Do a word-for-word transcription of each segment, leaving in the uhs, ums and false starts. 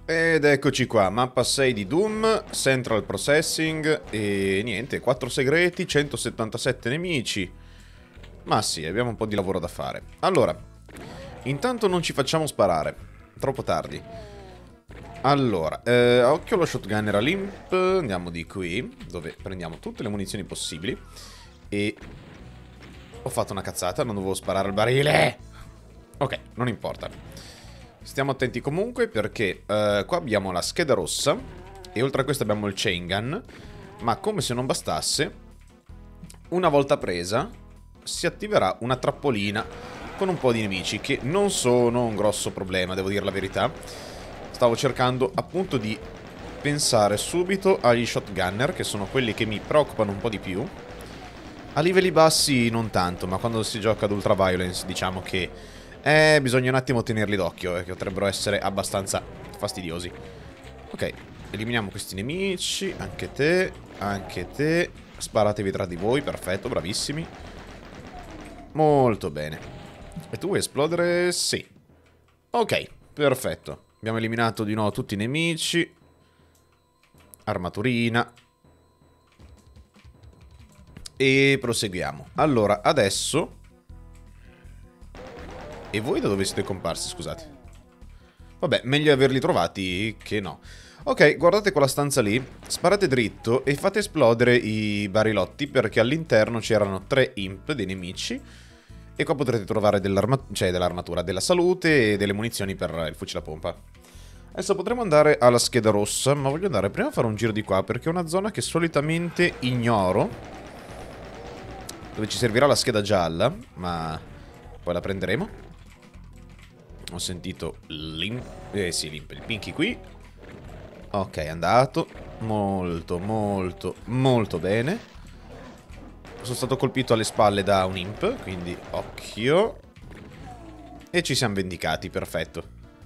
Ed eccoci qua, mappa sei di Doom, Central Processing e niente, quattro segreti, centosettantasette nemici. Ma sì, abbiamo un po' di lavoro da fare. Allora, intanto non ci facciamo sparare, troppo tardi. Allora, eh, occhio allo shotgunner a limp, andiamo di qui, dove prendiamo tutte le munizioni possibili. E ho fatto una cazzata, non dovevo sparare al barile. Ok, non importa. Stiamo attenti comunque perché uh, qua abbiamo la scheda rossa e oltre a questo abbiamo il chain gun, ma come se non bastasse, una volta presa si attiverà una trappolina con un po' di nemici che non sono un grosso problema, devo dire la verità. Stavo cercando appunto di pensare subito agli shotgunner, che sono quelli che mi preoccupano un po' di più. A livelli bassi non tanto, ma quando si gioca ad ultraviolence diciamo che Eh, bisogna un attimo tenerli d'occhio, eh, che potrebbero essere abbastanza fastidiosi. Ok, eliminiamo questi nemici. Anche te, anche te. Sparatevi tra di voi, perfetto, bravissimi. Molto bene. E tu vuoi esplodere? Sì. Ok, perfetto. Abbiamo eliminato di nuovo tutti i nemici. Armaturina. E proseguiamo. Allora, adesso... E voi da dove siete comparsi, scusate? Vabbè, meglio averli trovati che no. Ok, guardate quella stanza lì, sparate dritto e fate esplodere i barilotti perché all'interno c'erano tre imp dei nemici. E qua potrete trovare dell'armatura, cioè dell'armatura, della salute e delle munizioni per il fucile a pompa. Adesso potremo andare alla scheda rossa, ma voglio andare prima a fare un giro di qua perché è una zona che solitamente ignoro. Dove ci servirà la scheda gialla, ma poi la prenderemo. Ho sentito l'imp... Eh sì, l'imp, il pinky qui. Ok, è andato. Molto, molto, molto bene. Sono stato colpito alle spalle da un imp, quindi occhio. E ci siamo vendicati, perfetto.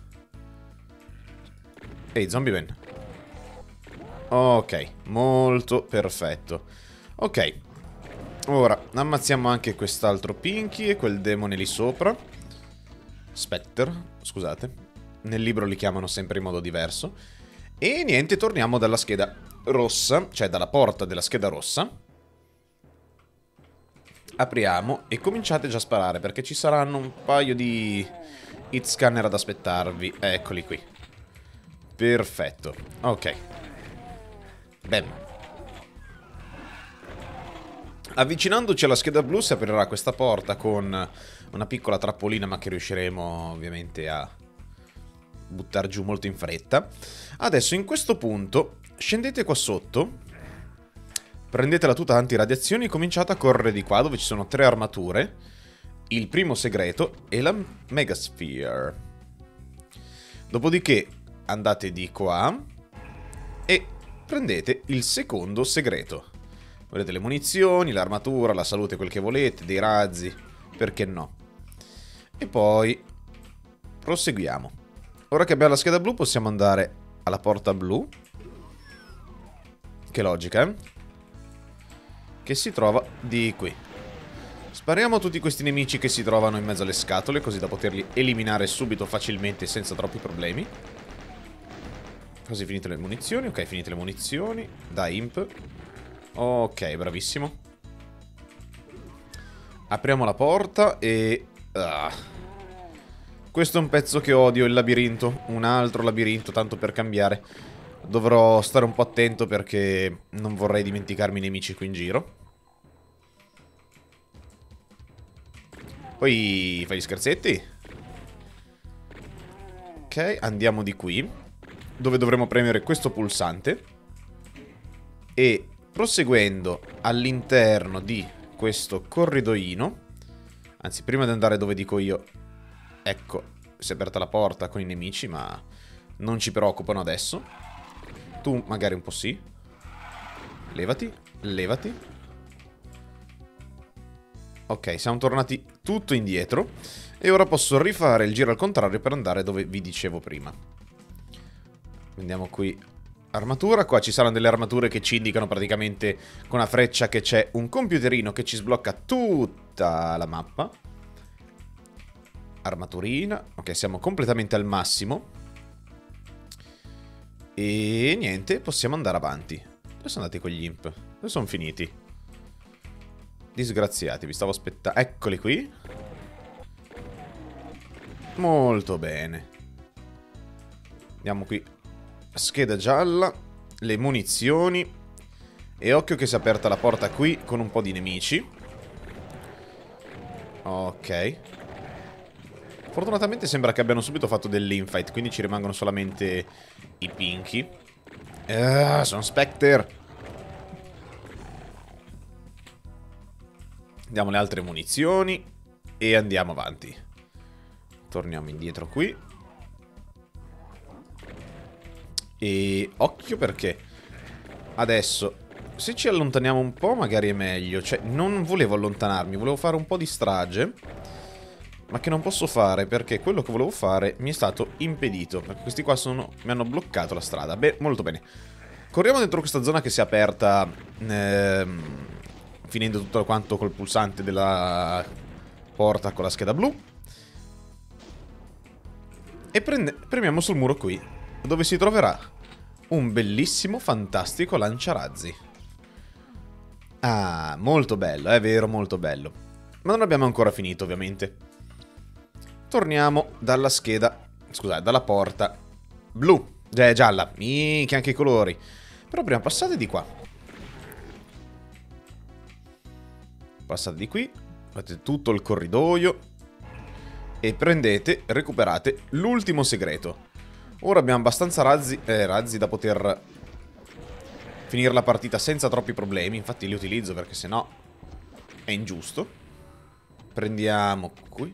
Ehi, zombie man. Ok, molto perfetto. Ok. Ora, ammazziamo anche quest'altro pinky e quel demone lì sopra. Spectre, scusate. Nel libro li chiamano sempre in modo diverso. E niente, torniamo dalla scheda rossa, cioè dalla porta della scheda rossa. Apriamo e cominciate già a sparare perché ci saranno un paio di hit scanner ad aspettarvi. Eccoli qui. Perfetto. Ok. Bam. Avvicinandoci alla scheda blu si aprirà questa porta con una piccola trappolina, ma che riusciremo ovviamente a buttare giù molto in fretta. Adesso in questo punto scendete qua sotto, prendete la tuta antiradiazioni e cominciate a correre di qua dove ci sono tre armature, il primo segreto e la Megasphere. Dopodiché andate di qua e prendete il secondo segreto. Volete le munizioni, l'armatura, la salute, quel che volete, dei razzi, perché no? E poi proseguiamo. Ora che abbiamo la scheda blu possiamo andare alla porta blu. Che logica, eh? Che si trova di qui. Spariamo a tutti questi nemici che si trovano in mezzo alle scatole, così da poterli eliminare subito facilmente senza troppi problemi. Così finite le munizioni. Ok, finite le munizioni. Da imp. Ok, bravissimo. Apriamo la porta e... Ah. Questo è un pezzo che odio, il labirinto. Un altro labirinto, tanto per cambiare. Dovrò stare un po' attento perché non vorrei dimenticarmi i nemici qui in giro. Poi fai gli scherzetti. Ok, andiamo di qui, dove dovremo premere questo pulsante. E proseguendo all'interno di questo corridoino, anzi prima di andare dove dico io, ecco, si è aperta la porta con i nemici, ma non ci preoccupano adesso. Tu magari un po' sì. Levati, levati. Ok, siamo tornati tutto indietro. E ora posso rifare il giro al contrario per andare dove vi dicevo prima. Andiamo qui. Armatura, qua ci saranno delle armature che ci indicano praticamente con una freccia che c'è un computerino che ci sblocca tutta la mappa. Armaturina, ok, siamo completamente al massimo. E niente, possiamo andare avanti. Dove sono andati quegli imp? Dove sono finiti? Disgraziati, vi stavo aspettando. Eccoli qui. Molto bene. Andiamo qui. Scheda gialla. Le munizioni. E occhio che si è aperta la porta qui con un po' di nemici. Ok. Fortunatamente sembra che abbiano subito fatto dell'infight, quindi ci rimangono solamente i pinky. Ah, sono Spectre. Diamo le altre munizioni e andiamo avanti. Torniamo indietro qui. E occhio perché adesso, se ci allontaniamo un po' magari è meglio. Cioè, non volevo allontanarmi, volevo fare un po' di strage, ma che non posso fare perché quello che volevo fare mi è stato impedito. Perché questi qua sono, mi hanno bloccato la strada. Beh, molto bene. Corriamo dentro questa zona che si è aperta, ehm, finendo tutto quanto col pulsante della porta con la scheda blu. E prende, premiamo sul muro qui, dove si troverà un bellissimo, fantastico lanciarazzi. Ah, molto bello, è vero, molto bello. Ma non abbiamo ancora finito, ovviamente. Torniamo dalla scheda, scusate, dalla porta blu, eh, gialla, minchia anche i colori. Però prima passate di qua. Passate di qui, fate tutto il corridoio e prendete, recuperate l'ultimo segreto. Ora abbiamo abbastanza razzi, eh, razzi da poter finire la partita senza troppi problemi. Infatti li utilizzo perché sennò è ingiusto. Prendiamo qui.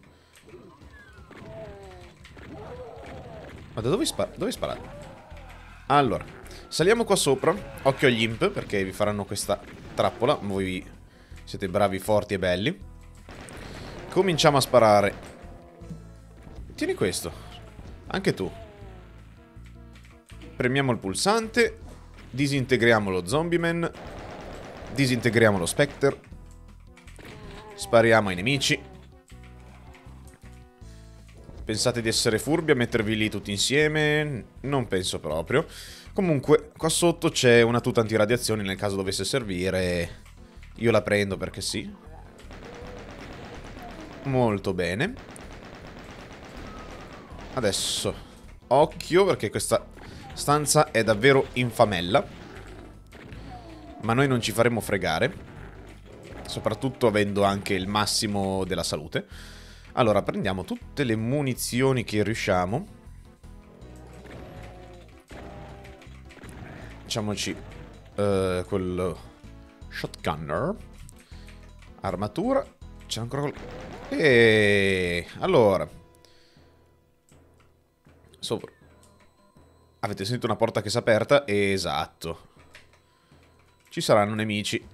Ma da dove, spara dove sparate? Allora, saliamo qua sopra. Occhio agli imp perché vi faranno questa trappola. Voi siete bravi, forti e belli. Cominciamo a sparare. Tieni questo. Anche tu. Premiamo il pulsante. Disintegriamo lo zombieman. Disintegriamo lo Spectre. Spariamo ai nemici. Pensate di essere furbi a mettervi lì tutti insieme? Non penso proprio. Comunque, qua sotto c'è una tuta antiradiazioni nel caso dovesse servire. Io la prendo perché sì. Molto bene. Adesso, occhio perché questa stanza è davvero infamella. Ma noi non ci faremo fregare. Soprattutto avendo anche il massimo della salute. Allora, prendiamo tutte le munizioni che riusciamo. Facciamoci uh, quel shotgunner. Armatura. C'è ancora quel... E allora. Sopra. Avete sentito una porta che si è aperta? Esatto. Ci saranno nemici.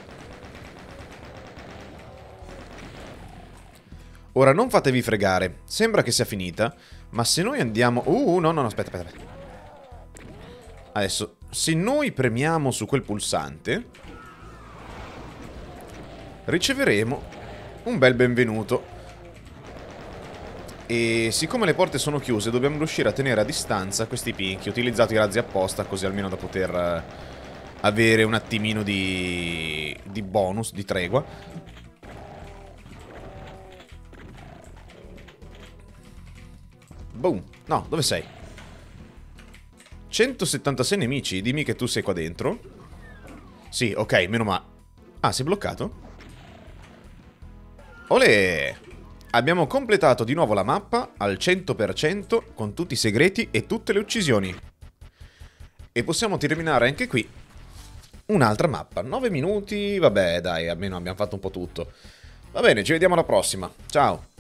Ora non fatevi fregare. Sembra che sia finita. Ma se noi andiamo... Uh, no, no, no, aspetta, aspetta, aspetta. Adesso, se noi premiamo su quel pulsante, riceveremo un bel benvenuto. E siccome le porte sono chiuse, dobbiamo riuscire a tenere a distanza questi pinchi. Ho utilizzato i razzi apposta, così almeno da poter avere un attimino di, di bonus, di tregua. Boom. No, dove sei? centosettantasei nemici. Dimmi che tu sei qua dentro. Sì, ok, meno male. Ah, sei bloccato? Olè! Abbiamo completato di nuovo la mappa al cento per cento con tutti i segreti e tutte le uccisioni. E possiamo terminare anche qui un'altra mappa. nove minuti, vabbè dai, almeno abbiamo fatto un po' tutto. Va bene, ci vediamo alla prossima. Ciao!